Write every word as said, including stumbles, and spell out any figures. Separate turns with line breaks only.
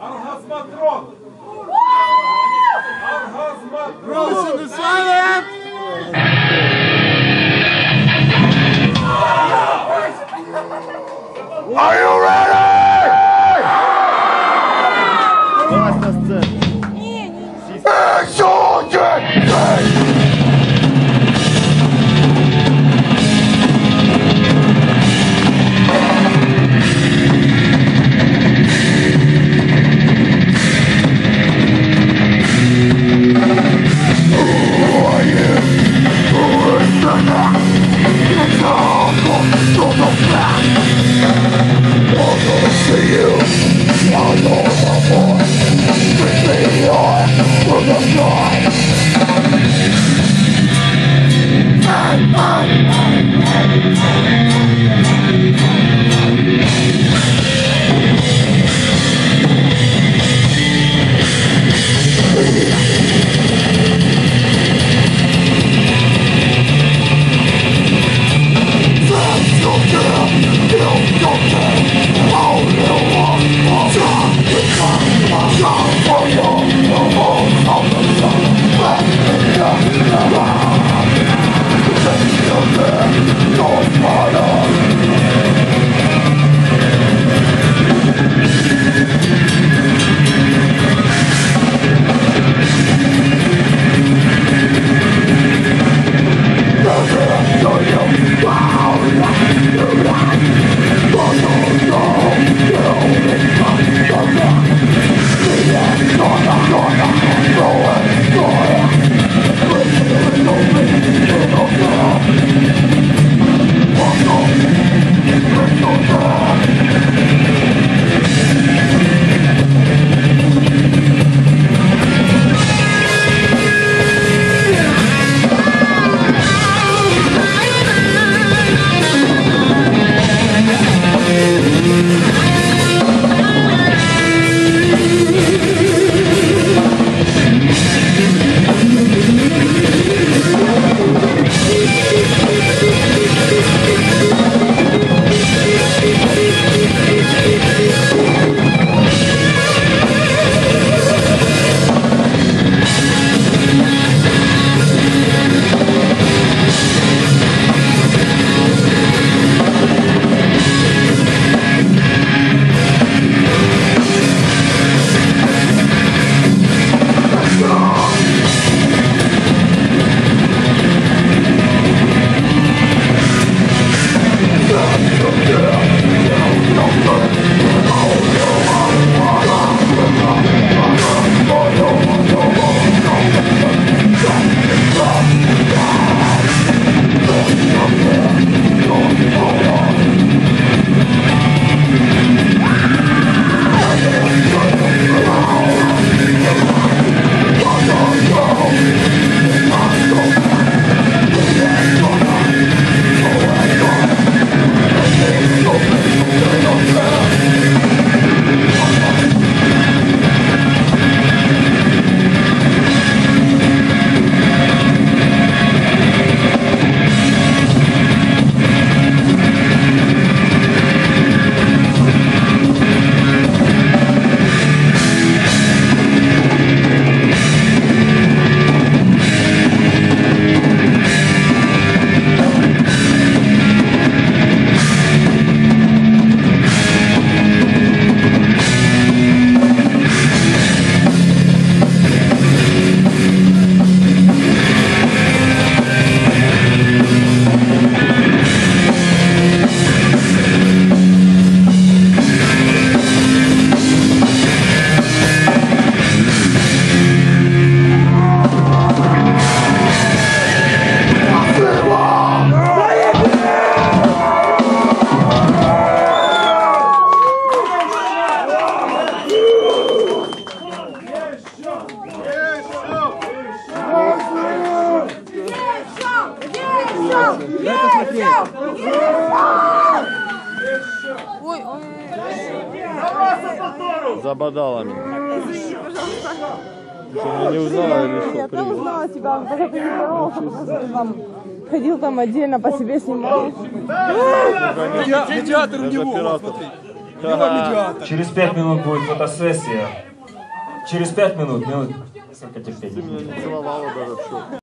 Оргазматрон! Оргазматрон!
Listen to silence!
Are you ready?
Давай на сцену.
Insurgency!
За бадалами.
Извини, пожалуйста.
Что, не узнала или что?
Я там узнала тебя, он пока ты не здоровался, потому что ты там ходил там отдельно, по себе снимал.
Медиатор у него, смотри.
Через пять минут будет фотосессия. Через пять минут, минут, сколько
Ты
терпения.
меня не целовала даже в щеку.